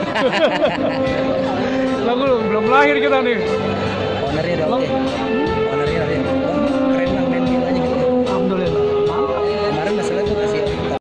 Lagu belum lahir kita nih. Ownernya udah oke.